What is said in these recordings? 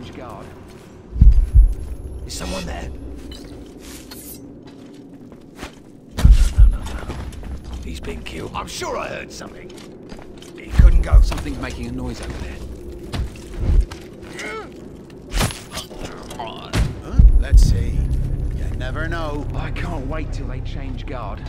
change guard. Is someone there? No. He's been killed. I'm sure I heard something. He couldn't go. Something's making a noise over there. Huh? Let's see. You never know. I can't wait till they change guard.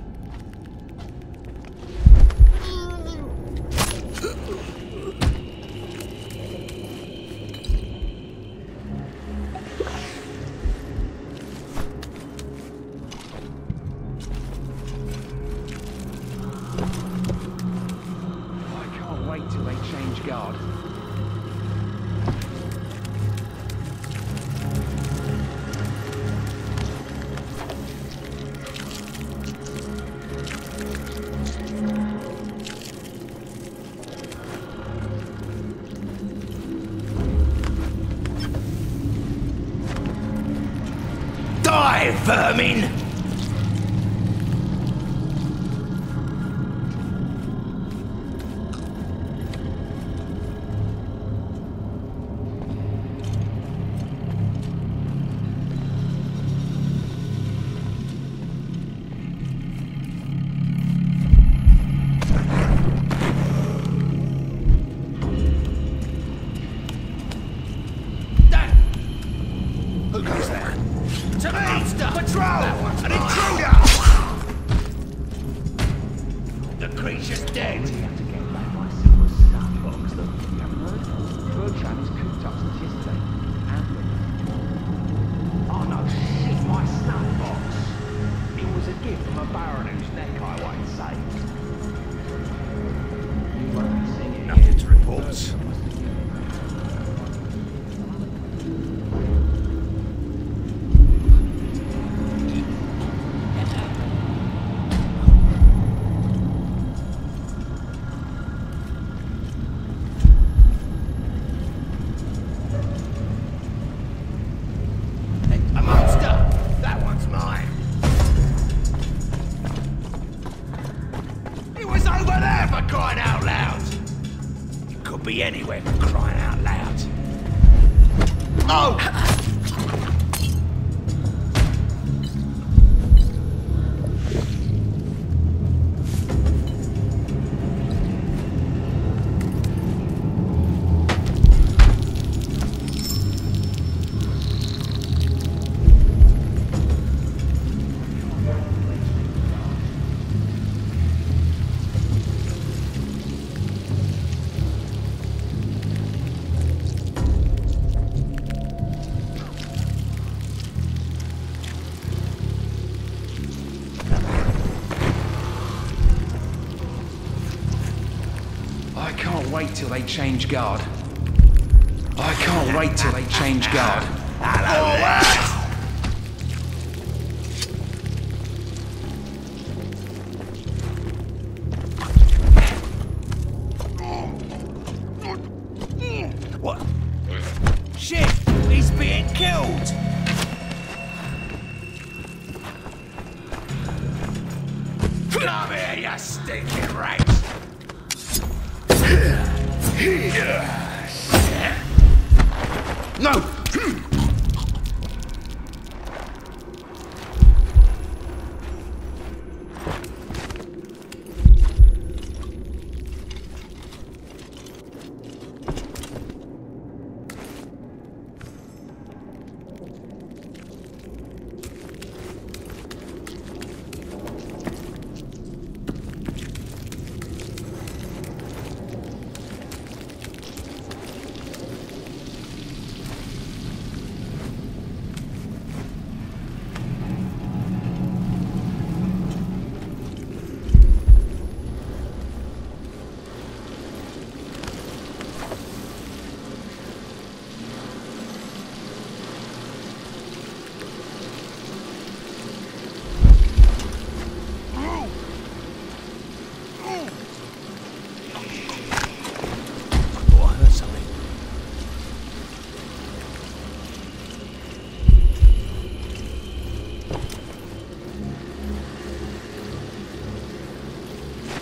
Till they change guard. Die, vermin! Who goes there? To me! Monster! Patrol! An intruder! The creature's dead! We have to get back my silver stuff box. Look, you haven't heard? Bertram is cooped up since yesterday. Oh no, shit, my snuff box. It was a gift from a baron whose neck I won't save. You won't be seeing it. Nothing to report. Crying out loud! It could be anywhere for crying out loud. Oh! I can't wait till they change guard. I can't wait till they change guard. What? Shit! He's being killed! Come here, you stinking rat! No!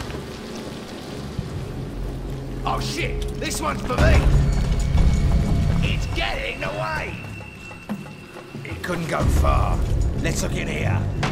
Oh shit! This one's for me! It's getting away! It couldn't go far. Let's look in here.